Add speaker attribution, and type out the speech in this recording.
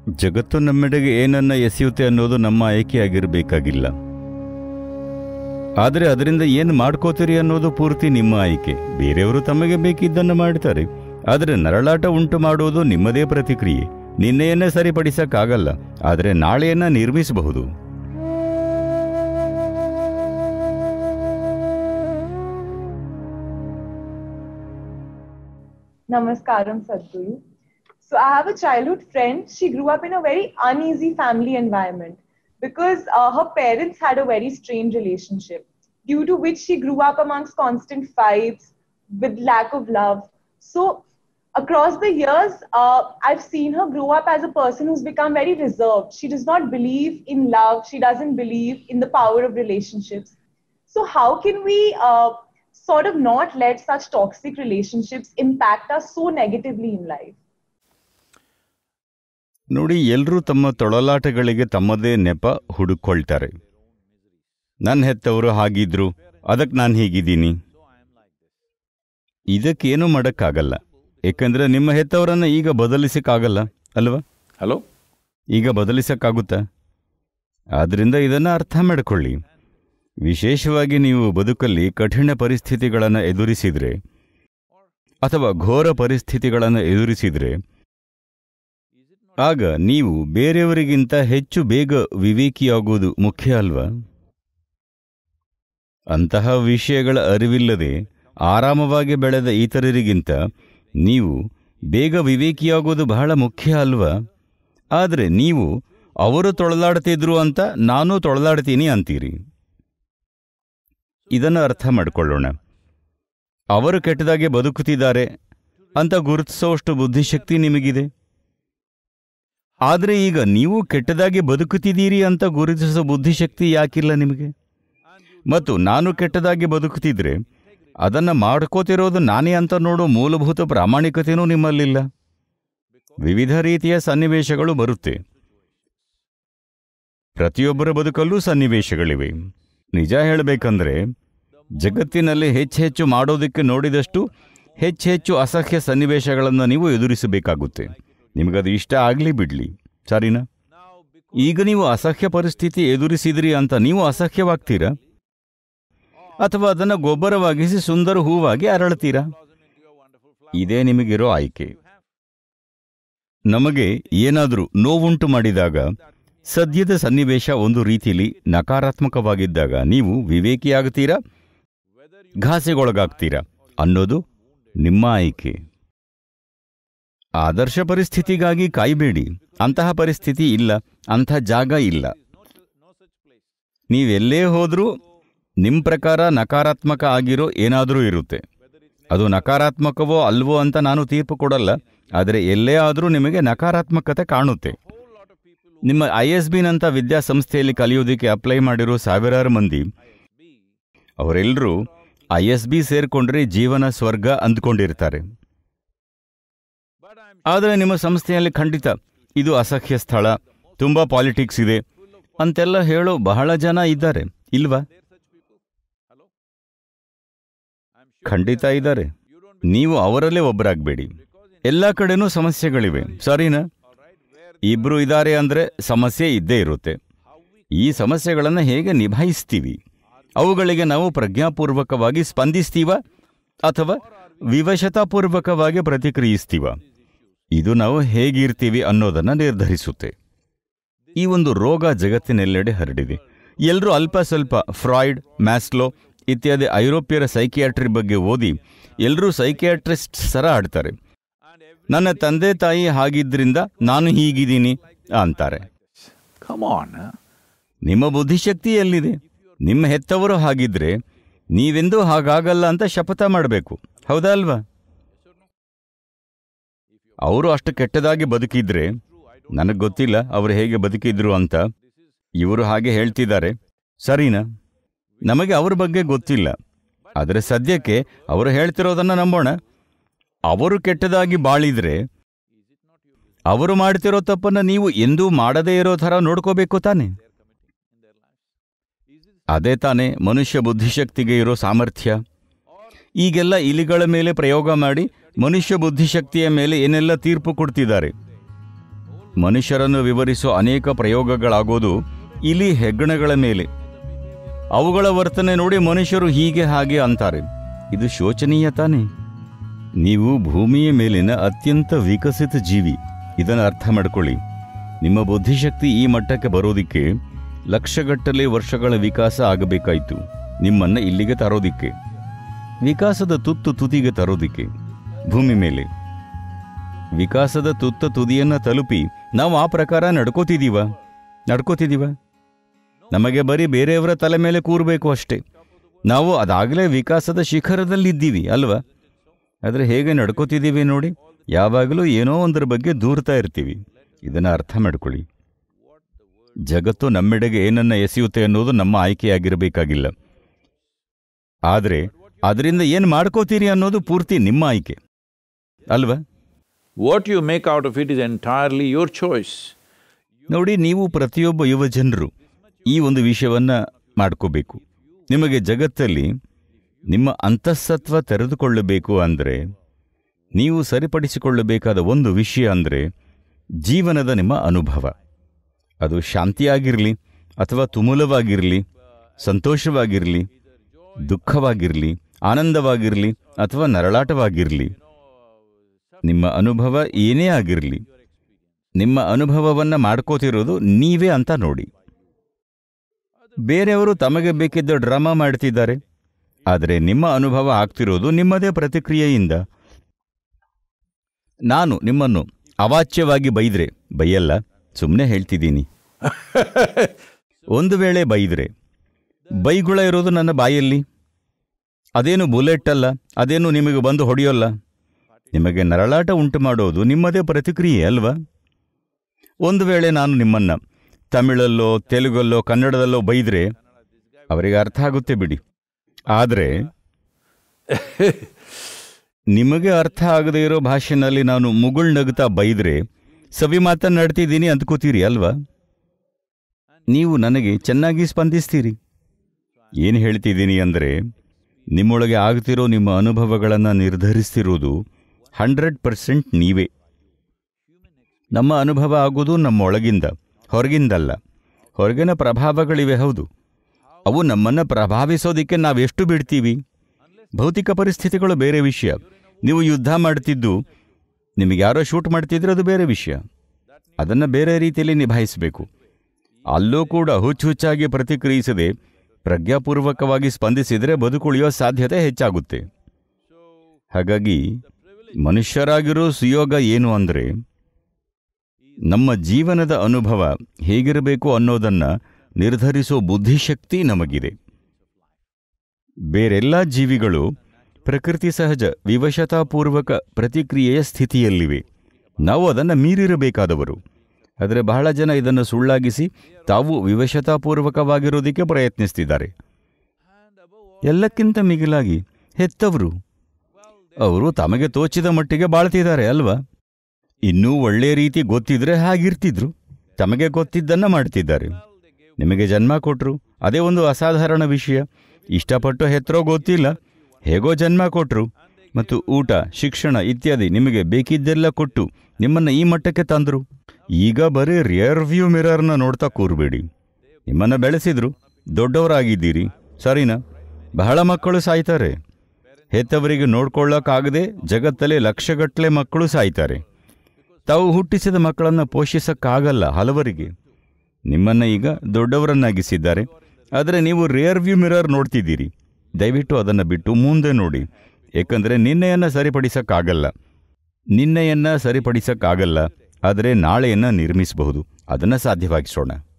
Speaker 1: ಜಗತ್ತು ನಮ್ಮೆಡೆಗೆ ಏನನ್ನ ಎಸೆಯುತ್ತೆ ಅನ್ನೋದು ನಮ್ಮ ಆಯ್ಕೆಯಾಗಿರಬೇಕಾಗಿಲ್ಲ. ಆದರೆ ಅದರಿಂದ ಏನು ಮಾಡ್ಕೋತೀರಿ ಅನ್ನೋದು ಪೂರ್ತಿ ನಿಮ್ಮ ಆಯ್ಕೆ. ಬೇರೆಯವರು ತಮಗೆ ಬೇಕಿದ್ದನ್ನು ಮಾಡ್ತಾರೆ, ಆದರೆ ನರಳಾಟ ಉಂಟು ಮಾಡುವುದು ನಿಮ್ಮದೇ ಪ್ರತಿಕ್ರಿಯೆ. ನಿನ್ನೆಯನ್ನೇ ಸರಿಪಡಿಸಕ್ಕಾಗಲ್ಲ, ಆದರೆ ನಾಳೆಯನ್ನ ನಿರ್ಮಿಸಬಹುದು.
Speaker 2: Namaskaram, Sadhguru. So I have a childhood friend. She grew up in a very uneasy family environment because her parents had a very strained relationship, due to which she grew up amongst constant fights with lack of love. So across the years, I've seen her grow up as a person who's become very reserved. She does not believe in love. She doesn't believe in the power of relationships. So how can we sort of not let such toxic relationships impact us so negatively in life?
Speaker 1: ನೋಡಿ, ಎಲ್ಲರೂ ತಮ್ಮ ತೊಳಲಾಟಗಳಿಗೆ ತಮ್ಮದೇ ನೆಪ ಹುಡುಕೊಳ್ತಾರೆ. ನನ್ನ ಹೆತ್ತವರು ಹಾಗಿದ್ರು, ಅದಕ್ಕೆ ನಾನು ಹೀಗಿದ್ದೀನಿ. ಇದಕ್ಕೇನು ಮಾಡೋಕ್ಕಾಗಲ್ಲ, ಏಕೆಂದರೆ ನಿಮ್ಮ ಹೆತ್ತವರನ್ನು ಈಗ ಬದಲಿಸಕ್ಕಾಗಲ್ಲ ಅಲ್ವಾ?
Speaker 3: ಹಲೋ,
Speaker 1: ಈಗ ಬದಲಿಸಕ್ಕಾಗುತ್ತಾ? ಆದ್ದರಿಂದ ಇದನ್ನು ಅರ್ಥ ಮಾಡಿಕೊಳ್ಳಿ. ವಿಶೇಷವಾಗಿ ನೀವು ಬದುಕಲ್ಲಿ ಕಠಿಣ ಪರಿಸ್ಥಿತಿಗಳನ್ನು ಎದುರಿಸಿದ್ರೆ ಅಥವಾ ಘೋರ ಪರಿಸ್ಥಿತಿಗಳನ್ನು ಎದುರಿಸಿದ್ರೆ, ಆಗ ನೀವು ಬೇರೆಯವರಿಗಿಂತ ಹೆಚ್ಚು ಬೇಗ ವಿವೇಕಿಯಾಗುವುದು ಮುಖ್ಯ ಅಲ್ವಾ? ಅಂತಹ ವಿಷಯಗಳ ಅರಿವಿಲ್ಲದೆ ಆರಾಮವಾಗಿ ಬೆಳೆದ ಇತರರಿಗಿಂತ ನೀವು ಬೇಗ ವಿವೇಕಿಯಾಗೋದು ಬಹಳ ಮುಖ್ಯ ಅಲ್ವಾ? ಆದರೆ ನೀವು ಅವರು ತೊಳಲಾಡ್ತಿದ್ರು ಅಂತ ನಾನೂ ತೊಳಲಾಡ್ತೀನಿ ಅಂತೀರಿ. ಇದನ್ನು ಅರ್ಥ ಮಾಡಿಕೊಳ್ಳೋಣ. ಅವರು ಕೆಟ್ಟದಾಗೆ ಬದುಕುತ್ತಿದ್ದಾರೆ ಅಂತ ಗುರುತಿಸೋಷ್ಟು ಬುದ್ಧಿಶಕ್ತಿ ನಿಮಗಿದೆ. ಆದರೆ ಈಗ ನೀವು ಕೆಟ್ಟದಾಗಿ ಬದುಕುತ್ತಿದ್ದೀರಿ ಅಂತ ಗುರುತಿಸೋ ಬುದ್ಧಿಶಕ್ತಿ ಯಾಕಿಲ್ಲ ನಿಮಗೆ? ಮತ್ತು ನಾನು ಕೆಟ್ಟದಾಗಿ ಬದುಕುತ್ತಿದ್ರೆ ಅದನ್ನು ಮಾಡ್ಕೋತಿರೋದು ನಾನೇ ಅಂತ ನೋಡೋ ಮೂಲಭೂತ ಪ್ರಾಮಾಣಿಕತೆಯೂ ನಿಮ್ಮಲ್ಲಿಲ್ಲ. ವಿವಿಧ ರೀತಿಯ ಸನ್ನಿವೇಶಗಳು ಬರುತ್ತೆ. ಪ್ರತಿಯೊಬ್ಬರ ಬದುಕಲ್ಲೂ ಸನ್ನಿವೇಶಗಳಿವೆ. ನಿಜ ಹೇಳಬೇಕಂದ್ರೆ ಜಗತ್ತಿನಲ್ಲಿ ಹೆಚ್ಚೆಚ್ಚು ಮಾಡೋದಕ್ಕೆ ನೋಡಿದಷ್ಟು ಹೆಚ್ಚೆಚ್ಚು ಅಸಹ್ಯ ಸನ್ನಿವೇಶಗಳನ್ನು ನೀವು ಎದುರಿಸಬೇಕಾಗುತ್ತೆ. ನಿಮಗದು ಇಷ್ಟ ಆಗಲಿ ಬಿಡಲಿ, ಸರಿನಾ? ಈಗ ನೀವು ಅಸಹ್ಯ ಪರಿಸ್ಥಿತಿ ಎದುರಿಸಿದ್ರಿ ಅಂತ ನೀವು ಅಸಹ್ಯವಾಗ್ತೀರಾ? ಅಥವಾ ಅದನ್ನು ಗೊಬ್ಬರವಾಗಿಸಿ ಸುಂದರ ಹೂವಾಗಿ ಅರಳ್ತೀರಾ? ಇದೇ ನಿಮಗಿರೋ ಆಯ್ಕೆ. ನಮಗೆ ಏನಾದರೂ ನೋವುಂಟು ಮಾಡಿದಾಗ, ಸದ್ಯದ ಸನ್ನಿವೇಶ ಒಂದು ರೀತಿಯಲ್ಲಿ ನಕಾರಾತ್ಮಕವಾಗಿದ್ದಾಗ ನೀವು ವಿವೇಕಿಯಾಗ್ತೀರಾ, ಘಾಸೆಗೊಳಗಾಗ್ತೀರಾ ಅನ್ನೋದು ನಿಮ್ಮ ಆಯ್ಕೆ. ಆದರ್ಶ ಪರಿಸ್ಥಿತಿಗಾಗಿ ಕಾಯಬೇಡಿ. ಅಂತಹ ಪರಿಸ್ಥಿತಿ ಇಲ್ಲ, ಅಂಥ ಜಾಗ ಇಲ್ಲ. ನೀವೆಲ್ಲೇ ಹೋದರೂ ನಿಮ್ಮ ಪ್ರಕಾರ ನಕಾರಾತ್ಮಕ ಆಗಿರೋ ಏನಾದರೂ ಇರುತ್ತೆ. ಅದು ನಕಾರಾತ್ಮಕವೋ ಅಲ್ವೋ ಅಂತ ನಾನು ತೀರ್ಪು ಕೊಡಲ್ಲ, ಆದರೆ ಎಲ್ಲೇ ಆದರೂ ನಿಮಗೆ ನಕಾರಾತ್ಮಕತೆ ಕಾಣುತ್ತೆ. ನಿಮ್ಮ ISB-ನಂಥ ವಿದ್ಯಾಸಂಸ್ಥೆಯಲ್ಲಿ ಕಲಿಯೋದಕ್ಕೆ ಅಪ್ಲೈ ಮಾಡಿರೋ ಸಾವಿರಾರು ಮಂದಿ, ಅವರೆಲ್ಲರೂ ISB ಸೇರ್ಕೊಂಡ್ರೆ ಜೀವನ ಸ್ವರ್ಗ ಅಂದ್ಕೊಂಡಿರ್ತಾರೆ. ಆದರೆ ನಿಮ್ಮ ಸಂಸ್ಥೆಯಲ್ಲಿ ಖಂಡಿತ ಇದು ಅಸಹ್ಯ ಸ್ಥಳ, ತುಂಬ ಪಾಲಿಟಿಕ್ಸ್ ಇದೆ ಅಂತೆಲ್ಲ ಹೇಳೋ ಬಹಳ ಜನ ಇದ್ದಾರೆ, ಇಲ್ವಾ? ಖಂಡಿತ ಇದ್ದಾರೆ. ನೀವು ಅವರಲ್ಲೇ ಒಬ್ಬರಾಗಬೇಡಿ. ಎಲ್ಲ ಕಡೆನೂ ಸಮಸ್ಯೆಗಳಿವೆ, ಸರಿನಾ? ಇಬ್ರು ಇದ್ದಾರೆ ಅಂದರೆ ಸಮಸ್ಯೆ ಇದ್ದೇ ಇರುತ್ತೆ. ಈ ಸಮಸ್ಯೆಗಳನ್ನು ಹೇಗೆ ನಿಭಾಯಿಸ್ತೀವಿ, ಅವುಗಳಿಗೆ ನಾವು ಪ್ರಜ್ಞಾಪೂರ್ವಕವಾಗಿ ಸ್ಪಂದಿಸ್ತೀವ ಅಥವಾ ವಿವಶತಾಪೂರ್ವಕವಾಗಿ ಪ್ರತಿಕ್ರಿಯಿಸ್ತೀವ, ಇದು ನಾವು ಹೇಗಿರ್ತೀವಿ ಅನ್ನೋದನ್ನು ನಿರ್ಧರಿಸುತ್ತೆ. ಈ ಒಂದು ರೋಗ ಜಗತ್ತಿನೆಲ್ಲೆಡೆ ಹರಡಿದೆ. ಎಲ್ಲರೂ ಅಲ್ಪ ಸ್ವಲ್ಪ ಫ್ರಾಯ್ಡ್, ಮ್ಯಾಸ್ಲೋ ಇತ್ಯಾದಿ ಐರೋಪ್ಯರ ಸೈಕಿಯಾಟ್ರಿ ಬಗ್ಗೆ ಓದಿ ಎಲ್ಲರೂ ಸೈಕಿಯಾಟ್ರಿಸ್ಟ್ ಸರ ಆಡ್ತಾರೆ. ನನ್ನ ತಂದೆ ತಾಯಿ ಹಾಗಿದ್ರಿಂದ ನಾನು ಹೀಗಿದ್ದೀನಿ ಅಂತಾರೆ. ನಿಮ್ಮ ಬುದ್ಧಿಶಕ್ತಿ ಎಲ್ಲಿದೆ? ನಿಮ್ಮ ಹೆತ್ತವರು ಹಾಗಿದ್ರೆ ನೀವೆಂದೂ ಹಾಗಾಗಲ್ಲ ಅಂತ ಶಪಥ ಮಾಡಬೇಕು, ಹೌದಾ ಅಲ್ವಾ? ಅವರು ಅಷ್ಟು ಕೆಟ್ಟದಾಗಿ ಬದುಕಿದ್ರೆ, ನನಗೆ ಗೊತ್ತಿಲ್ಲ ಅವರು ಹೇಗೆ ಬದುಕಿದ್ರು ಅಂತ, ಇವರು ಹಾಗೆ ಹೇಳ್ತಿದ್ದಾರೆ, ಸರಿನಾ? ನಮಗೆ ಅವ್ರ ಬಗ್ಗೆ ಗೊತ್ತಿಲ್ಲ. ಆದರೆ ಸದ್ಯಕ್ಕೆ ಅವರು ಹೇಳ್ತಿರೋದನ್ನು ನಂಬೋಣ. ಅವರು ಕೆಟ್ಟದಾಗಿ ಬಾಳಿದ್ರೆ ಅವರು ಮಾಡ್ತಿರೋ ತಪ್ಪನ್ನು ನೀವು ಎಂದೂ ಮಾಡದೇ ಇರೋ ಥರ ನೋಡ್ಕೋಬೇಕು ತಾನೆ? ಅದೇ ತಾನೇ ಮನುಷ್ಯ ಬುದ್ಧಿಶಕ್ತಿಗೆ ಇರೋ ಸಾಮರ್ಥ್ಯ. ಈಗೆಲ್ಲ ಇಲಿಗಳ ಮೇಲೆ ಪ್ರಯೋಗ ಮಾಡಿ ಮನುಷ್ಯ ಬುದ್ಧಿಶಕ್ತಿಯ ಮೇಲೆ ಏನೆಲ್ಲ ತೀರ್ಪು ಕೊಡ್ತಿದ್ದಾರೆ. ಮನುಷ್ಯರನ್ನು ವಿವರಿಸೋ ಅನೇಕ ಪ್ರಯೋಗಗಳಾಗೋದು ಇಲಿ ಹೆಗ್ಗಣಗಳ ಮೇಲೆ. ಅವುಗಳ ವರ್ತನೆ ನೋಡಿ ಮನುಷ್ಯರು ಹೀಗೆ ಹಾಗೆ ಅಂತಾರೆ. ಇದು ಶೋಚನೀಯ ತಾನೇ? ನೀವು ಭೂಮಿಯ ಮೇಲಿನ ಅತ್ಯಂತ ವಿಕಸಿತ ಜೀವಿ. ಇದನ್ನು ಅರ್ಥ ಮಾಡ್ಕೊಳ್ಳಿ. ನಿಮ್ಮ ಬುದ್ಧಿಶಕ್ತಿ ಈ ಮಟ್ಟಕ್ಕೆ ಬರೋದಿಕ್ಕೆ ಲಕ್ಷಗಟ್ಟಲೆ ವರ್ಷಗಳ ವಿಕಾಸ ಆಗಬೇಕಾಯಿತು. ನಿಮ್ಮನ್ನು ಇಲ್ಲಿಗೆ ತರೋದಿಕ್ಕೆ, ವಿಕಾಸದ ತುದಿಗೆ ತರೋದಿಕ್ಕೆ. ಭೂಮಿ ಮೇಲೆ ವಿಕಾಸದ ತುದಿಯನ್ನು ತಲುಪಿ ನಾವು ಆ ಪ್ರಕಾರ ನಡ್ಕೋತಿದ್ದೀವ? ನಮಗೆ ಬರೀ ಬೇರೆಯವರ ತಲೆ ಮೇಲೆ ಕೂರಬೇಕು ಅಷ್ಟೇ. ನಾವು ಅದಾಗಲೇ ವಿಕಾಸದ ಶಿಖರದಲ್ಲಿದ್ದೀವಿ ಅಲ್ವಾ? ಆದರೆ ಹೇಗೆ ನಡ್ಕೋತಿದ್ದೀವಿ ನೋಡಿ, ಯಾವಾಗಲೂ ಏನೋ ಒಂದರ ಬಗ್ಗೆ ದೂರ್ತಾ ಇರ್ತೀವಿ. ಇದನ್ನು ಅರ್ಥ ಮಾಡ್ಕೊಳ್ಳಿ. ಜಗತ್ತು ನಮ್ಮೆಡೆಗೆ ಏನನ್ನ ಎಸೆಯುತ್ತೆ ಅನ್ನೋದು ನಮ್ಮ ಆಯ್ಕೆಯಾಗಿರಬೇಕಾಗಿಲ್ಲ. ಆದರೆ ಅದರಿಂದ ಏನು ಮಾಡ್ಕೋತೀರಿ ಅನ್ನೋದು ಪೂರ್ತಿ ನಿಮ್ಮ ಆಯ್ಕೆ ಅಲ್ವಾ?
Speaker 3: What you make out of it is entirely your choice.
Speaker 1: ನೋಡಿ, ನೀವು ಪ್ರತಿಯೊಬ್ಬ ಯುವ ಜನರು ಈ ಒಂದು ವಿಷಯವನ್ನು ಮಾಡ್ಕೋಬೇಕು. ನಿಮಗೆ ಜಗತ್ತಲ್ಲಿ ನಿಮ್ಮ ಅಂತಃಸತ್ವ ತೆರೆದುಕೊಳ್ಳಬೇಕು ಅಂದರೆ ನೀವು ಸರಿಪಡಿಸಿಕೊಳ್ಳಬೇಕಾದ ಒಂದು ವಿಷಯ ಅಂದರೆ ಜೀವನದ ನಿಮ್ಮ ಅನುಭವ. ಅದು ಶಾಂತಿಯಾಗಿರಲಿ ಅಥವಾ ತುಮುಲವಾಗಿರಲಿ, ಸಂತೋಷವಾಗಿರಲಿ, ದುಃಖವಾಗಿರಲಿ, ಆನಂದವಾಗಿರಲಿ ಅಥವಾ ನರಳಾಟವಾಗಿರಲಿ, ನಿಮ್ಮ ಅನುಭವ ಏನೇ ಆಗಿರಲಿ, ನಿಮ್ಮ ಅನುಭವವನ್ನು ಮಾಡ್ಕೋತಿರೋದು ನೀವೇ ಅಂತ ನೋಡಿ. ಬೇರೆಯವರು ತಮಗೆ ಬೇಕಿದ್ದ ಡ್ರಾಮಾ ಮಾಡ್ತಿದ್ದಾರೆ, ಆದರೆ ನಿಮ್ಮ ಅನುಭವ ಆಗ್ತಿರೋದು ನಿಮ್ಮದೇ ಪ್ರತಿಕ್ರಿಯೆಯಿಂದ. ನಾನು ನಿಮ್ಮನ್ನು ಅವಾಚ್ಯವಾಗಿ ಬೈಯಲ್ಲ, ಸುಮ್ಮನೆ ಹೇಳ್ತಿದ್ದೀನಿ. ಒಂದು ವೇಳೆ ಬೈಗುಳ ಇರೋದು ನನ್ನ ಬಾಯಲ್ಲಿ, ಅದೇನು ಬುಲೆಟ್ ಅಲ್ಲ, ಅದೇನು ನಿಮಗೆ ಬಂದು ಹೊಡೆಯೋಲ್ಲ. ನಿಮಗೆ ನರಳಾಟ ಉಂಟು ಮಾಡೋದು ನಿಮ್ಮದೇ ಪ್ರತಿಕ್ರಿಯೆ ಅಲ್ವಾ? ಒಂದು ವೇಳೆ ನಾನು ನಿಮ್ಮನ್ನು ತಮಿಳಲ್ಲೋ ತೆಲುಗಲ್ಲೋ ಕನ್ನಡದಲ್ಲೋ ಬೈದರೆ ಅವರಿಗೆ ಅರ್ಥ ಆಗುತ್ತೆ ಬಿಡಿ. ಆದರೆ ನಿಮಗೆ ಅರ್ಥ ಆಗದೇ ಇರೋ ಭಾಷೆನಲ್ಲಿ ನಾನು ಮುಗುಳ್ನಗುತ್ತಾ ಬೈದರೆ ಸವಿ ಮಾತನ್ನಾಡ್ತಿದ್ದೀನಿ ಅಂದ್ಕೋತೀರಿ ಅಲ್ವಾ? ನೀವು ನನಗೆ ಚೆನ್ನಾಗಿ ಸ್ಪಂದಿಸ್ತೀರಿ. ಏನು ಹೇಳ್ತಿದ್ದೀನಿ ಅಂದರೆ, ನಿಮ್ಮೊಳಗೆ ಆಗ್ತಿರೋ ನಿಮ್ಮ ಅನುಭವಗಳನ್ನು ನಿರ್ಧರಿಸ್ತಿರೋದು 100% ನೀವೇ. ನಮ್ಮ ಅನುಭವ ಆಗೋದು ನಮ್ಮೊಳಗಿಂದ, ಹೊರಗಿಂದಲ್ಲ. ಹೊರಗಿನ ಪ್ರಭಾವಗಳಿವೆ, ಹೌದು. ಅವು ನಮ್ಮನ್ನು ಪ್ರಭಾವಿಸೋದಕ್ಕೆ ನಾವೆಷ್ಟು ಬಿಡ್ತೀವಿ? ಭೌತಿಕ ಪರಿಸ್ಥಿತಿಗಳು ಬೇರೆ ವಿಷಯ. ನೀವು ಯುದ್ಧ ಮಾಡ್ತಿದ್ದು ನಿಮಗೆ ಯಾರೋ ಶೂಟ್ ಮಾಡ್ತಿದ್ರೆ ಅದು ಬೇರೆ ವಿಷಯ. ಅದನ್ನು ಬೇರೆ ರೀತಿಯಲ್ಲಿ ನಿಭಾಯಿಸಬೇಕು. ಅಲ್ಲೂ ಕೂಡ ಹುಚ್ಚಾಗಿ ಪ್ರತಿಕ್ರಿಯಿಸದೆ ಪ್ರಜ್ಞಾಪೂರ್ವಕವಾಗಿ ಸ್ಪಂದಿಸಿದರೆ ಬದುಕುಳಿಯೋ ಸಾಧ್ಯತೆ ಹೆಚ್ಚಾಗುತ್ತೆ. ಹಾಗಾಗಿ ಮನುಷ್ಯರಾಗಿರೋ ಸುಯೋಗ ಏನು ಅಂದರೆ, ನಮ್ಮ ಜೀವನದ ಅನುಭವ ಹೇಗಿರಬೇಕು ಅನ್ನೋದನ್ನು ನಿರ್ಧರಿಸೋ ಬುದ್ಧಿಶಕ್ತಿ ನಮಗಿದೆ. ಬೇರೆಲ್ಲ ಜೀವಿಗಳು ಪ್ರಕೃತಿ ಸಹಜ ವಿವಶತಾಪೂರ್ವಕ ಪ್ರತಿಕ್ರಿಯೆಯ ಸ್ಥಿತಿಯಲ್ಲಿವೆ. ನಾವು ಅದನ್ನು ಮೀರಿರಬೇಕಾದವರು. ಆದರೆ ಬಹಳ ಜನ ಇದನ್ನು ಸುಳ್ಳಾಗಿಸಿ ತಾವು ವಿವಶತಾಪೂರ್ವಕವಾಗಿರೋದಕ್ಕೆ ಪ್ರಯತ್ನಿಸ್ತಿದ್ದಾರೆ. ಎಲ್ಲಕ್ಕಿಂತ ಮಿಗಿಲಾಗಿ ಹೆತ್ತವರು, ಅವರು ತಮಗೆ ತೋಚಿದ ಮಟ್ಟಿಗೆ ಬಾಳ್ತಿದ್ದಾರೆ ಅಲ್ವಾ? ಇನ್ನೂ ಒಳ್ಳೆಯ ರೀತಿ ಗೊತ್ತಿದ್ರೆ ಹಾಗಿರ್ತಿದ್ರು. ತಮಗೆ ಗೊತ್ತಿದ್ದನ್ನು ಮಾಡ್ತಿದ್ದಾರೆ. ನಿಮಗೆ ಜನ್ಮ ಕೊಟ್ಟರು, ಅದೇ ಒಂದು ಅಸಾಧಾರಣ ವಿಷಯ. ಇಷ್ಟಪಟ್ಟು ಹೆತ್ತರೋ ಗೊತ್ತಿಲ್ಲ, ಹೇಗೋ ಜನ್ಮ ಕೊಟ್ಟರು ಮತ್ತು ಊಟ, ಶಿಕ್ಷಣ ಇತ್ಯಾದಿ ನಿಮಗೆ ಬೇಕಿದ್ದೆಲ್ಲ ಕೊಟ್ಟು ನಿಮ್ಮನ್ನು ಈ ಮಟ್ಟಕ್ಕೆ ತಂದರು. ಈಗ ಬರೀ ರಿಯರ್ ವ್ಯೂ ಮಿರರ್ನ ನೋಡ್ತಾ ಕೂರಬೇಡಿ. ನಿಮ್ಮನ್ನು ಬೆಳೆಸಿದ್ರು, ದೊಡ್ಡವರಾಗಿದ್ದೀರಿ, ಸರಿನಾ? ಬಹಳ ಮಕ್ಕಳು ಸಾಯ್ತಾರೆ. ಹೆತ್ತವರಿಗೆ ನೋಡ್ಕೊಳ್ಳೋಕ್ಕಾಗದೆ ಜಗತ್ತಲ್ಲಿ ಲಕ್ಷಗಟ್ಟಲೆ ಮಕ್ಕಳು ಸಾಯ್ತಾರೆ. ತಾವು ಹುಟ್ಟಿಸಿದ ಮಕ್ಕಳನ್ನು ಪೋಷಿಸಕ್ಕಾಗಲ್ಲ ಹಲವರಿಗೆ. ನಿಮ್ಮನ್ನು ಈಗ ದೊಡ್ಡವರನ್ನಾಗಿಸಿದ್ದಾರೆ, ಆದರೆ ನೀವು ರಿಯರ್ ವ್ಯೂ ಮಿರರ್ ನೋಡ್ತಿದ್ದೀರಿ. ದಯವಿಟ್ಟು ಅದನ್ನು ಬಿಟ್ಟು ಮುಂದೆ ನೋಡಿ. ಏಕೆಂದರೆ ನಿನ್ನೆಯನ್ನು ಸರಿಪಡಿಸಕ್ಕಾಗಲ್ಲ, ಆದರೆ ನಾಳೆಯನ್ನು ನಿರ್ಮಿಸಬಹುದು. ಅದನ್ನು ಸಾಧ್ಯವಾಗಿಸೋಣ.